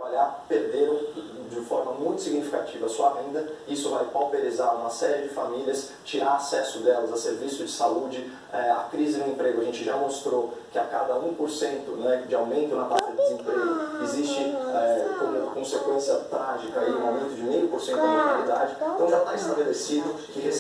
trabalhar perderam de forma muito significativa a sua renda. Isso vai pauperizar uma série de famílias, tirar acesso delas a serviço de saúde. A crise no emprego, a gente já mostrou que a cada 1%, né, de aumento na taxa de desemprego existe como consequência trágica aí, um aumento de 0,5% da mortalidade. Então já está estabelecido que